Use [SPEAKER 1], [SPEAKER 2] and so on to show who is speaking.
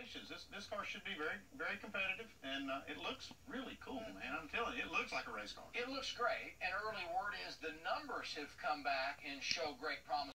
[SPEAKER 1] congratulations. This car should be very competitive, and it looks really cool, man. I'm telling you, it looks like a race car.
[SPEAKER 2] It looks great, and early word is the numbers have come back and show great promise.